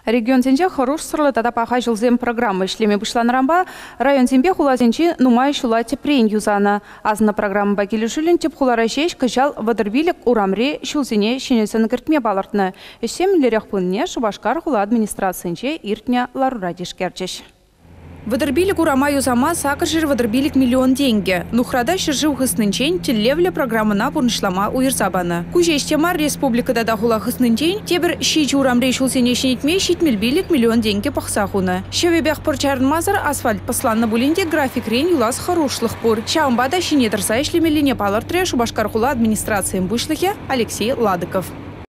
Регион зенже хорош сырлы тада паха жылзем программа ишлеме бұшланырамба район зенбе хулазенче нумай шула тепрен юзана. Азына программа бакелі жүлін теп хулара шеш кыжал вадырбилік урамре шулзене шенесін кіртме балыртны. Эшем лерек пынне Шубашкар хула администрациянче иртня ларурадиш керчеш. Вадырбилік урама юзама сакыр жир вадырбилік миллион деньги. Нухрада шыржы хыснынчен телевле программына бурнышлама уйырзабаны. Кужештемар республикада да хула хыснынчен тебір шич урамре шулсене шенетме шитмелбилік миллион деньги пахсахуны. Шевебех порчарын мазыр асфальт посланны булинде график рен юлас хорошлых пор. Шаумбада шинетырса ишлемелине палыртре Шубашкар хула администрациян бушлыхе Алексей Ладыков.